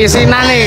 isinane.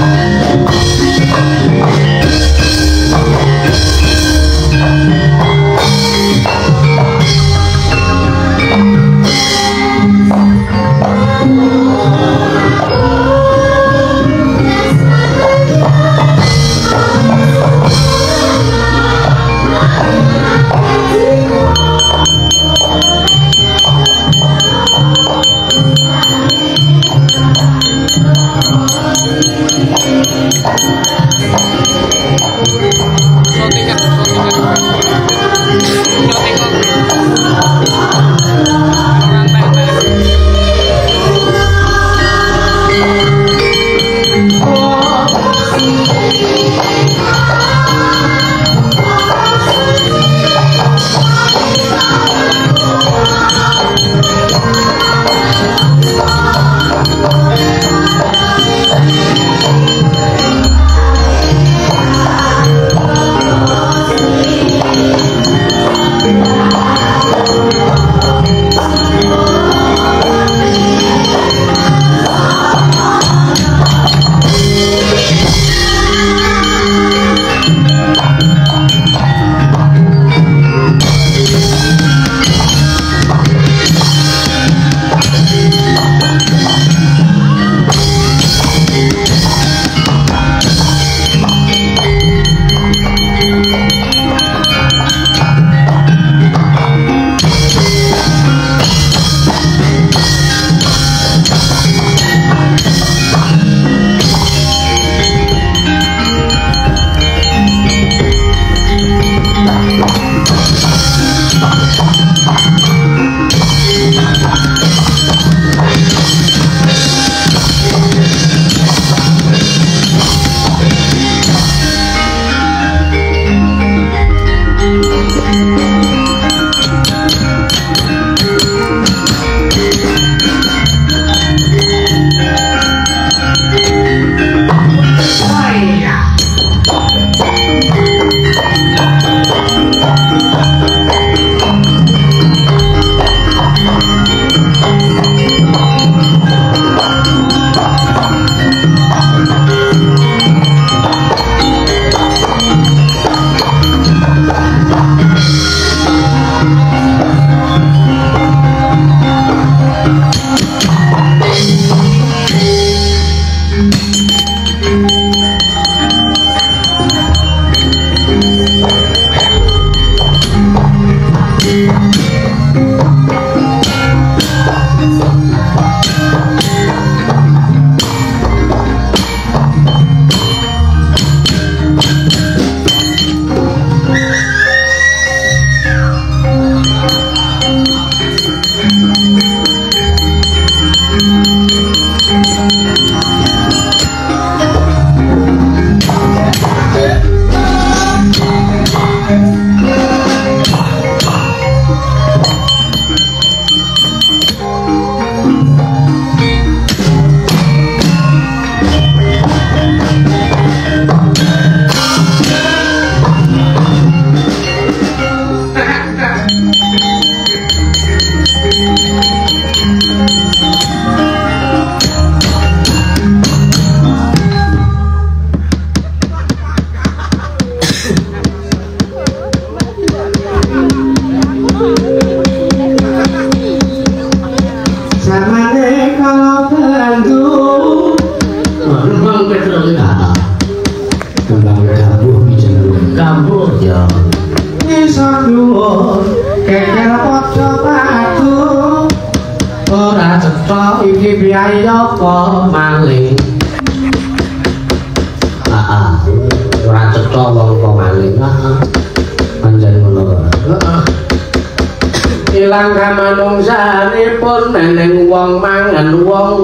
Ilang kamanungsanipun meneng wong mangan wong.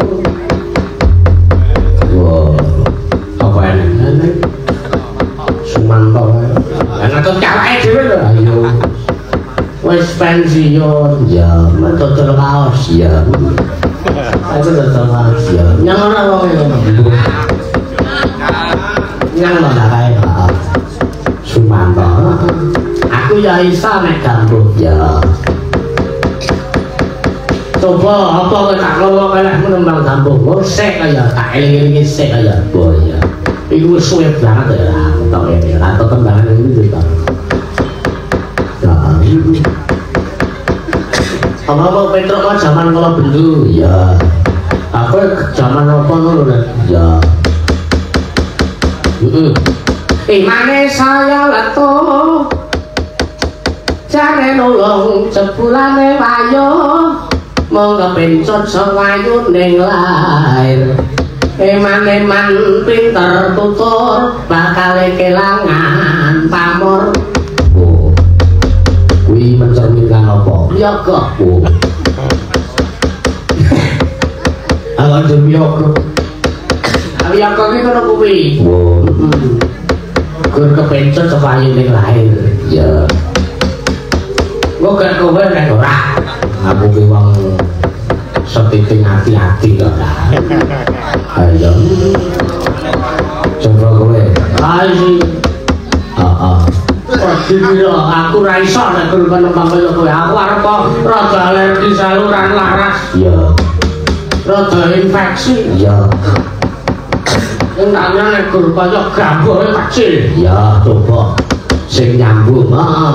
Wah, apa eneng? Sumanto. Lah ngetut cawake dhewe lho. Ayo. Wis pensiun ya, metu kaos ya. Aja dodol kaos ya. Nyang ora wong ngono. Nyang ora kae. Sumanto. Aku ya iso nek gambut ya. Coba apa kowe tak ngomong elek menembang kampung. Oh sik kaya tak eling-eling sik kaya. Oh iya. Iku wis suwe banget ya. Entok ya. Ora tembangan iki to. Apa Petruk kok zaman kala bendu? Ya. Aku zaman apa ngono lho. Ya. Imane saya leto. Jare nulung jebulane wayo. Mong kepencut sawayu ning lair. Eman-eman pinter tutur bakal kelangan pamor. Oh. Kuwi mencerminkan apa? Yoga. Oh. Ala demi yoga. Ali yoga ki ngono kuwi. Oh. Gur kepencut sawayu ning lair. Ya. Kok gak kowe nek ora. Aku ki wong setiting hati-hati kok. Ayo. Coba kowe. Ayo. Heeh. Waduh, aku ra iso nek kudu nembang kaya kowe. Aku arep rada alergi saluran laras. Iya. Rada infeksi. Iya. Enaknya nek kudu kaya gambuhe kecil. Iya, coba. Sing nyambung, heeh.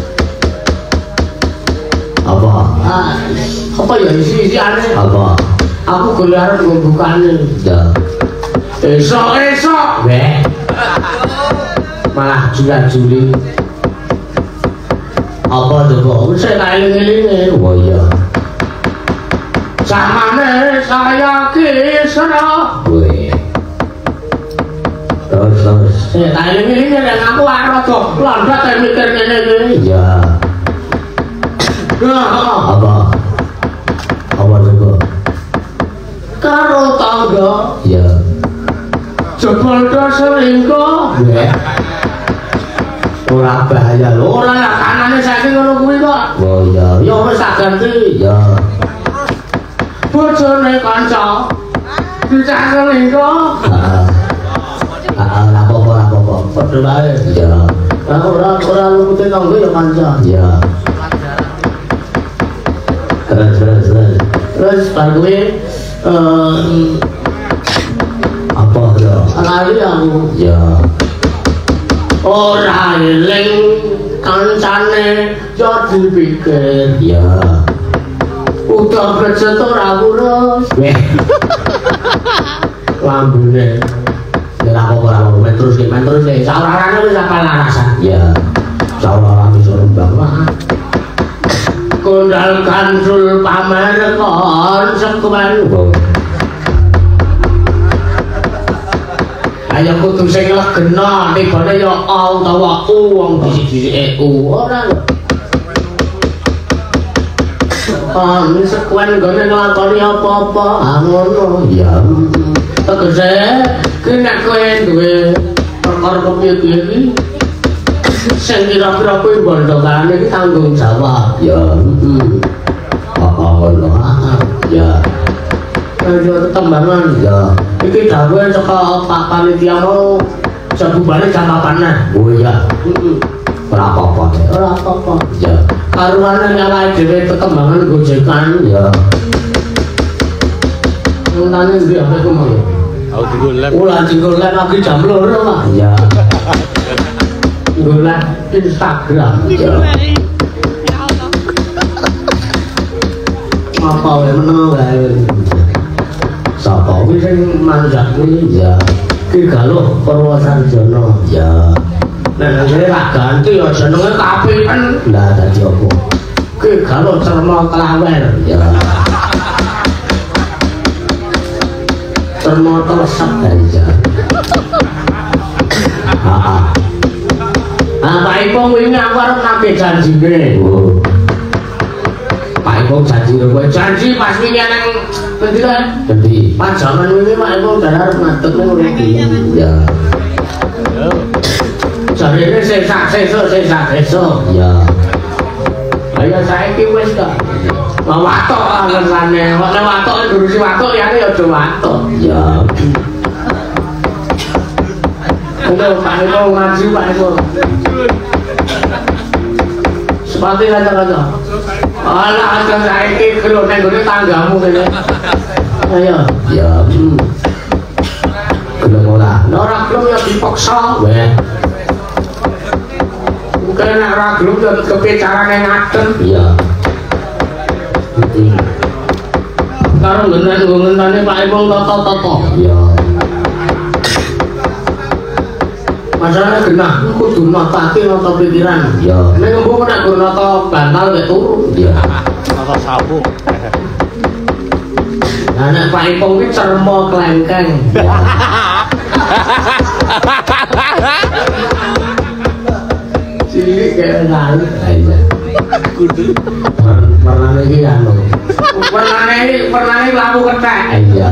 Apa? Apa ya isi-isiane? Apa? Aku golek arep ngbukane. Ya. Esok-esok. Weh. Malah Juli. Apa coba? Wis tak eling-elinge. Oh iya. Samane saya ki seneng. Weh. Terus. Tak eling-elinge nek aku arep rada landhat mikir ngene iki. Iya. Apa coba karo tangga ya jebol selingkuh ora bahaya lho ora ya kanane saiki ngono kuwi kok oh iya ya wis tak ganti ya bojone kanca dicak selingkuh ora apa-apa padha wae ya ora lupute tangga ya kanca ya terus barunya apa ya lali aku ya ora eling kancane yo dipikir ya udah bercetur aku terus lambune ya apa terus saurane wis apa larasan ya saurane iso rembang lah kondal kansul pamer kon sekuan ayo kudu sing legena tibane ya utawa wong disik-disike ora lho sekuan gone nglakoni apa-apa ngono ya tegese ki nek kowe duwe perkara kepiye iki sing kira-kira kuwi bondokane iki tanggung jawab ya ngono ya ayo tembangan ya iki dawuhe saka Pak Panitia mau jabubane jam 8 oh iya ora apa-apa ya karuane nyawake dhewe tembangan gojekan ya nang ndi apa iku mau ulah digolek lagi jam 2 lah ya golek Instagram ya apa wae meneng wae sapa kuwi sing manjak kuwi ya ki galuh Purwosarjana ya nek ngene tak ganti ya jenenge kapiken lah dadi apa ki galuh Cerma Klawer ya Cerma Telesep aja Pak Ipong wingi aku arep nagih janjine. Pak Ipong janji lho kowe janji pas wingi nang endi kan? Endi? Pas jaman wingi Pak Ipong jan arep ngadeg nang mriki. Ya. Jarene sesuk. Ya. Ayo saiki wis kok. Watok alasannya. Nek watok ngurusi watok liyane ya aja watok. Ya. Udah Pak Eko ngaji Pak Eko. Sepati kaca-kaca. Alah aja saiki kelo nang gone tanggamu kene. Ayo. Ya. Gelem ora. Ora gelem ya dipaksa. Weh. Bukan nek ora gelem ya kepiye carane ngadeg. Iya. Karo ngenen-ngenane Pak Ipung toto-toto. Iya. Masalahnya genah kudu notake nata pikiran. Iya. Nek ngomong nek gur nata bantal nek turu. Iya. Nata sabu. Nah nek Pak Ipung ki cermo klengkeng. Cilik kayak ngalih. Iya. Kudu. Warnane iki anu. Warnane lampu kethek. Iya.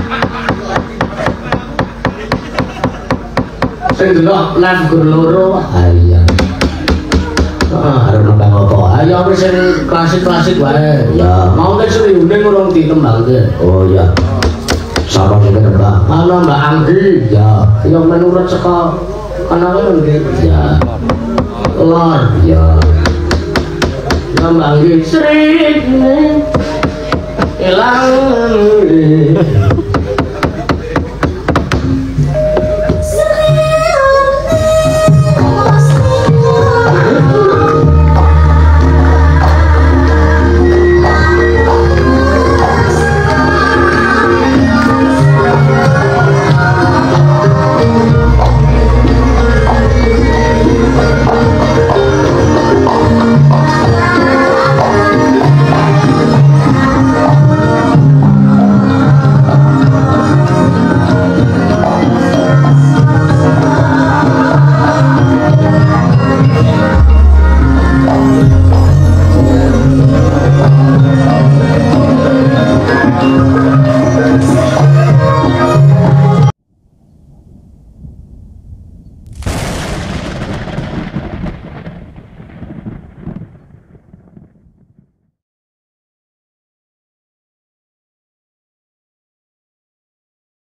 Sing delok lan gur loro. Iya. Arep nembang apa? Ayo wis sing klasik-klasik wae. Ya, mau nek seriune urung ditembangke. Oh iya. Sapa sing ketembang? Ana Mbak Anggi. Ya, yo menurut saka kanane nggih. Ya. Lor. Ya. Ya Mbak Anggi. Srine ilang